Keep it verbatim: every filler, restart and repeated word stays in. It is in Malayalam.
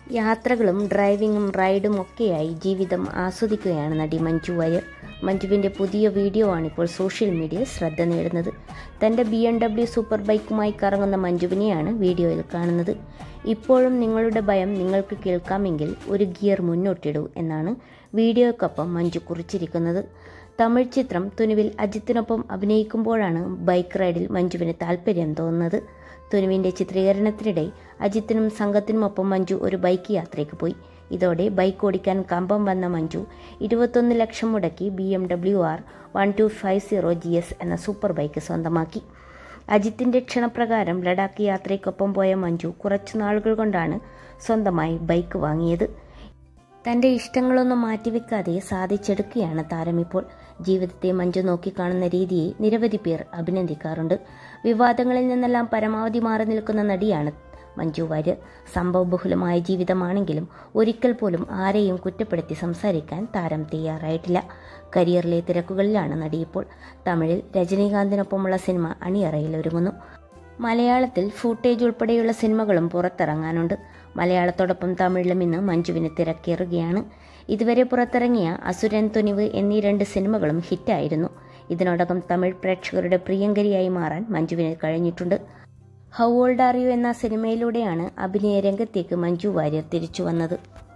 യാത്രകളും ഡ്രൈവിങ്ങും റൈഡും ഒക്കെയായി ജീവിതം ആസ്വദിക്കുകയാണ് നടി മഞ്ജു വാര്യർ. മഞ്ജുവിൻ്റെ പുതിയ വീഡിയോ ആണിപ്പോൾ സോഷ്യൽ മീഡിയയിൽ ശ്രദ്ധ നേടുന്നത്. തൻ്റെ ബി എം ഡബ്ല്യു സൂപ്പർ ബൈക്കുമായി കറങ്ങുന്ന മഞ്ജുവിനെയാണ് വീഡിയോയിൽ കാണുന്നത്. ഇപ്പോഴും നിങ്ങളുടെ ഭയം നിങ്ങൾക്ക് കേൾക്കാമെങ്കിൽ ഒരു ഗിയർ മുന്നോട്ടിടൂ എന്നാണ് വീഡിയോയ്ക്കൊപ്പം മഞ്ജു കുറിച്ചിരിക്കുന്നത്. തമിഴ് ചിത്രം തുനുവിൽ അജിത്തിനൊപ്പം അഭിനയിക്കുമ്പോഴാണ് ബൈക്ക് റൈഡിൽ മഞ്ജുവിന് താല്പര്യം തോന്നുന്നത്. തുനുവിൻ്റെ ചിത്രീകരണത്തിനിടെ അജിത്തിനും സംഘത്തിനുമൊപ്പം മഞ്ജു ഒരു ബൈക്ക് യാത്രയ്ക്ക് പോയി. ഇതോടെ ബൈക്ക് ഓടിക്കാൻ കമ്പം വന്ന മഞ്ജു ഇരുപത്തൊന്ന് ലക്ഷം മുടക്കി B M W R one two five zero G S എന്ന സൂപ്പർ ബൈക്ക് സ്വന്തമാക്കി. അജിത്തിൻ്റെ ക്ഷണപ്രകാരം ലഡാക്ക് യാത്രയ്ക്കൊപ്പം പോയ മഞ്ജു കുറച്ചു നാളുകൾ കൊണ്ടാണ് സ്വന്തമായി ബൈക്ക് വാങ്ങിയത്. തൻ്റെ ഇഷ്ടങ്ങളൊന്നും മാറ്റിവെക്കാതെ സാധിച്ചെടുക്കുകയാണ് താരമിപ്പോൾ. ജീവിതത്തെ മഞ്ജു നോക്കിക്കാണുന്ന രീതിയെ നിരവധി പേർ അഭിനന്ദിക്കാറുണ്ട്. വിവാദങ്ങളിൽ നിന്നെല്ലാം പരമാവധി മാറി നിൽക്കുന്ന നടിയാണ് മഞ്ജു വാര്യർ. സംഭവബഹുലമായ ജീവിതമാണെങ്കിലും ഒരിക്കൽ പോലും ആരെയും കുറ്റപ്പെടുത്തി സംസാരിക്കാൻ താരം തയ്യാറായിട്ടില്ല. കരിയറിലെ തിരക്കുകളിലാണ് നടിയിപ്പോൾ. തമിഴിൽ രജനീകാന്തിനൊപ്പമുള്ള സിനിമ അണിയറയിൽ ഒരുങ്ങുന്നു. മലയാളത്തിൽ ഫൂട്ടേജ് ഉൾപ്പെടെയുള്ള സിനിമകളും പുറത്തിറങ്ങാനുണ്ട്. മലയാളത്തോടൊപ്പം തമിഴിലും ഇന്ന് മഞ്ജുവിന് തിരക്കേറുകയാണ്. ഇതുവരെ പുറത്തിറങ്ങിയ അസുരൻ, തുനിവ് എന്നീ രണ്ട് സിനിമകളും ഹിറ്റായിരുന്നു. ഇതിനോടകം തമിഴ് പ്രേക്ഷകരുടെ പ്രിയങ്കരിയായി മാറാൻ മഞ്ജുവിന് കഴിഞ്ഞിട്ടുണ്ട്. ഹൗ ഓൾഡ് ആർ യു എന്ന സിനിമയിലൂടെയാണ് അഭിനയ രംഗത്തേക്ക് മഞ്ജു വാര്യർ തിരിച്ചു വന്നത്.